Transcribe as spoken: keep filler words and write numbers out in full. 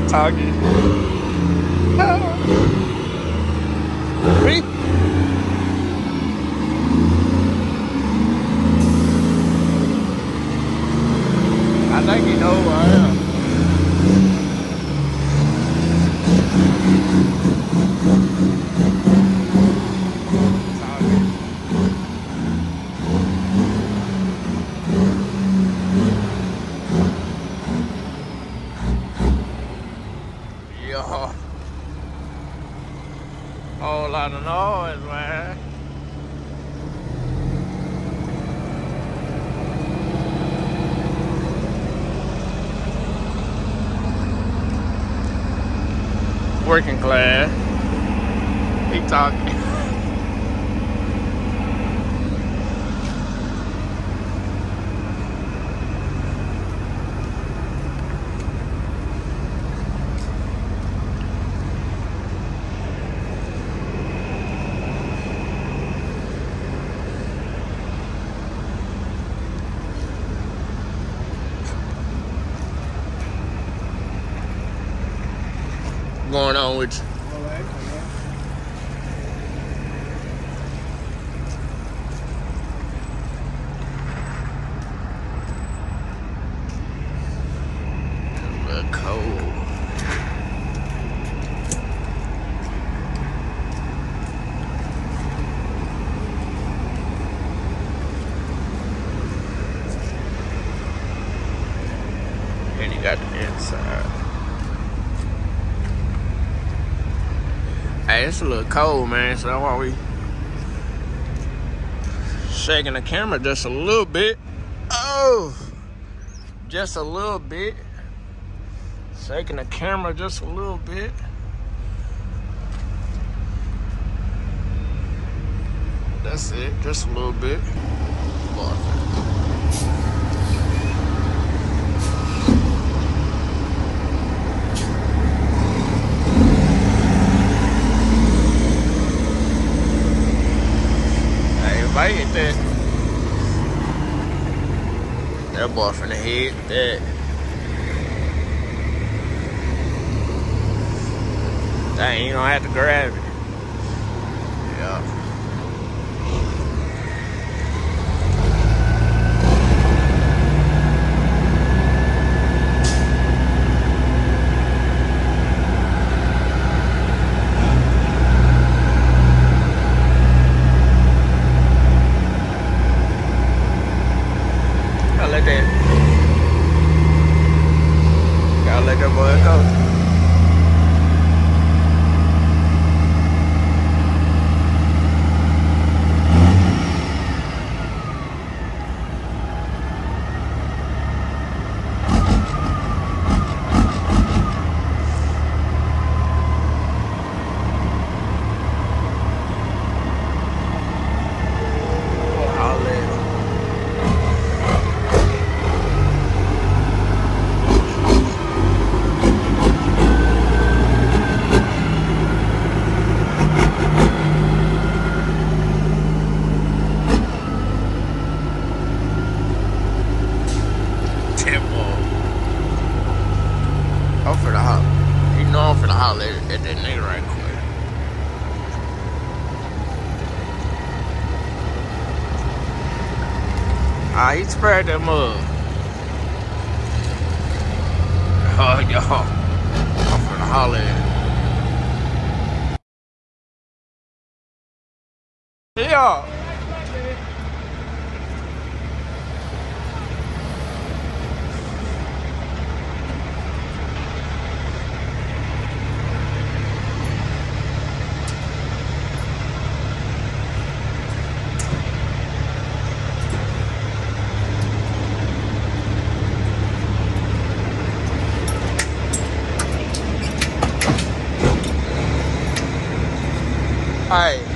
talking. Me? I think you know who I am. Yo. Whole lot of noise, man. Working class. He talking. Going on with you? All right, A little cold. And you got the inside. Hey, it's a little cold, man, so that's why we shaking the camera just a little bit. Oh, just a little bit. Shaking the camera just a little bit. That's it, just a little bit. If I hit that, that boy finna hit that. Dang, you don't have to grab it. Yeah. Gotta let that, gotta let that boy go. I'm finna holler. You know I'm finna holler at, at that nigga right quick. Ah, he sprayed that mug. Oh, y'all. I'm finna holler at him. Yeah. Hey.